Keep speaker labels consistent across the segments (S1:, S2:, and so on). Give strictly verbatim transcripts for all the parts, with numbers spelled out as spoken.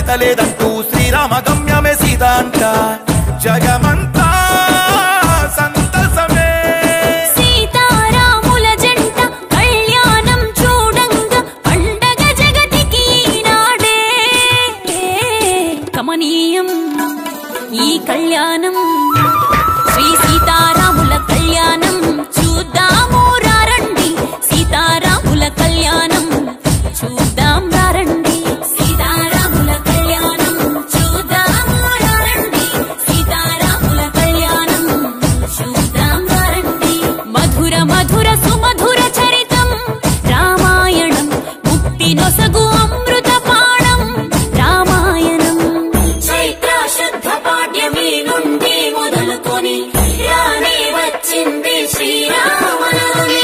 S1: దాటలేదంటూ శ్రీరామ గమ్యమే సీతా అంట జగమంతా సంతసమే
S2: సీతారాముల జంట కళ్యాణం చూడంగా పండగ జగతికి నాడే కమనీయం ఈ కళ్యాణం శ్రీ సీతారాముల కళ్యాణం చూద్దాము రండి సీతారాముల కళ్యాణం చూద్దాం రండి సీతారాముల కళ్యాణం చూద్దాము రండి సీతారాముల కళ్యాణం చూద్దాం రండి మధుర మధుర సుమధుర చరితం రామాయణం ముక్తి నొసగు అమృత పాణం రామాయణం చైత్ర శుద్ధ పాడ్యమి నుండి మొదలుకొని రానే వచ్చింది శ్రీరామనవమి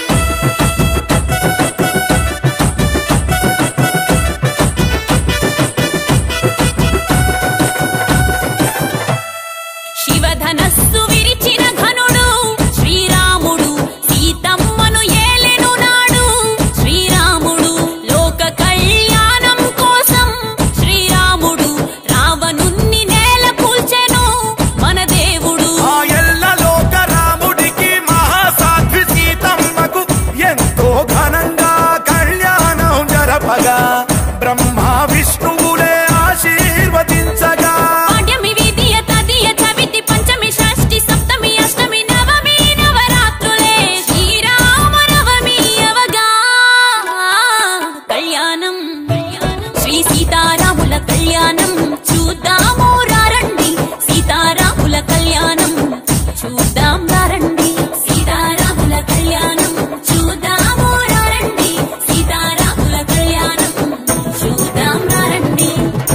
S2: శివధనస్సు విరిచిన ఘనుడు శ్రీరాముడు సీతమ్మను ఏలెను నాడు శ్రీరాముడు లోక కళ్యాణం కోసం శ్రీరాముడు రావణుణ్ణి నేల కూల్చెను మన దేవుడు
S1: ఆ ఎల్ల లోక రాముడికి మహాసాధ్వి సీతమ్మకు ఎంతో ఘనంగా కళ్యాణం జరపగా బ్రహ్మ విష్ణువులే ఆశీర్వదించగా
S2: పాడ్యమి విధియ తదియ చవితి పంచమి షష్ఠి సప్తమి అష్టమి నవమి నవరాత్రులే శ్రీరామనవమి అవగా కళ్యాణం శ్రీ సీతారాముల కళ్యాణం చూద్దాము రండి సీతారాముల కళ్యాణం చూద్దాం రండి సీతారాముల కళ్యాణం చూద్దాము రండి సీతారాముల కళ్యాణం చూద్దాం రండి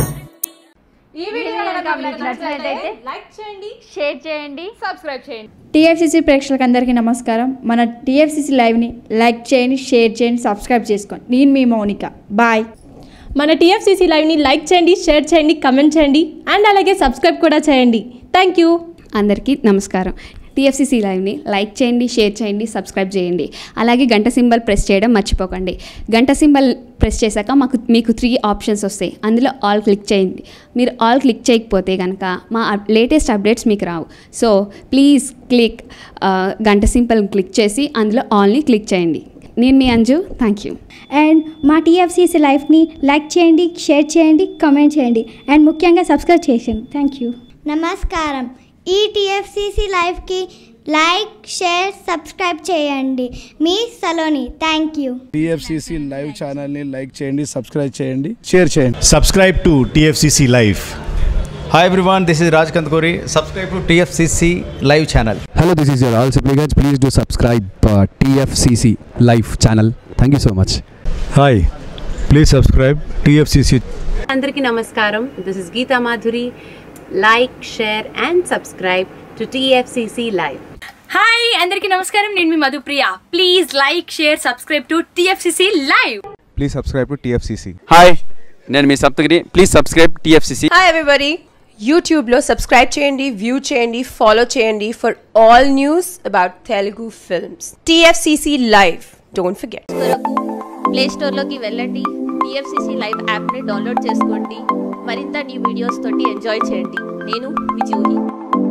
S3: ఈ వీడియో కనుక మీకు నచ్చినట్లయితే లైక్ చేయండి,
S4: షేర్ చేయండి,
S3: సబ్స్క్రైబ్ చేయండి.
S5: టీఎఫ్సీసీ ప్రేక్షకులందరికీ నమస్కారం. మన టీఎఫ్సీసీ లైవ్ని లైక్ చేయండి, షేర్ చేయండి, సబ్స్క్రైబ్ చేసుకోండి. నేను మీ మౌనిక. బాయ్.
S6: మన టీఎఫ్సీసీ లైవ్ని లైక్ చేయండి, షేర్ చేయండి, కమెంట్ చేయండి అండ్ అలాగే సబ్స్క్రైబ్ కూడా చేయండి. Thank you.
S7: అందరికీ నమస్కారం. టీఎఫ్సీసీ లైవ్ని లైక్ చేయండి, షేర్ చేయండి, సబ్స్క్రైబ్ చేయండి. అలాగే గంట సింబల్ ప్రెస్ చేయడం మర్చిపోకండి. గంట సింబల్ ప్రెస్ చేశాక మాకు మీకు త్రీ ఆప్షన్స్ వస్తాయి. అందులో ఆల్ క్లిక్ చేయండి. మీరు ఆల్ క్లిక్ చేయకపోతే కనుక మా లేటెస్ట్ అప్డేట్స్ మీకు రావు. సో ప్లీజ్ క్లిక్ గంట సింబల్ క్లిక్ చేసి అందులో ఆల్ని క్లిక్ చేయండి. నేను మీ అంజు. Thank you.
S8: అండ్ మా టీఎఫ్సీసీ లైఫ్ని లైక్ చేయండి, షేర్ చేయండి, కమెంట్ చేయండి అండ్ ముఖ్యంగా సబ్స్క్రైబ్ చేయండి. Thank you.
S9: నమస్కారం. ఈ టీఎఫ్సీసీ లైవ్కి లైక్, షేర్, సబ్స్క్రైబ్ చేయండి. మీ Saloni. Thank you.
S10: TFCC live ఛానల్ని లైక్ చేయండి, సబ్స్క్రైబ్ చేయండి, షేర్ చేయండి.
S11: Subscribe to T F C C Live.
S12: Hi everyone, this is Raj Kantkori. Subscribe to T F C C Live channel.
S13: Hello, this is your all supplicants. Please do subscribe uh, T F C C Live channel. Thank you so much.
S11: Hi, please subscribe T F C C.
S14: Andarki namaskaram. This is Geeta Madhuri. Like, share and subscribe to T F C C Live.
S4: Hi అందరికీ నమస్కారం. నేను మీ Madhupriya. Please like, share, subscribe to TFCC live.
S15: Please subscribe to T F C C.
S16: Hi, నేను మీ Saptagiri. Please subscribe T F C C.
S17: Hi everybody. యూట్యూబ్లో subscribe చేయండి, view చేయండి, follow చేయండి for all news about Telugu films. T F C C Live. Don't forget.
S4: Play స్టోర్లోకి వెళ్ళండి, TFCC live యాప్ని download చేసుకోండి. మరింత న్యూ వీడియోస్ తోటి ఎంజాయ్ చేయండి. నేను మీ జూహి.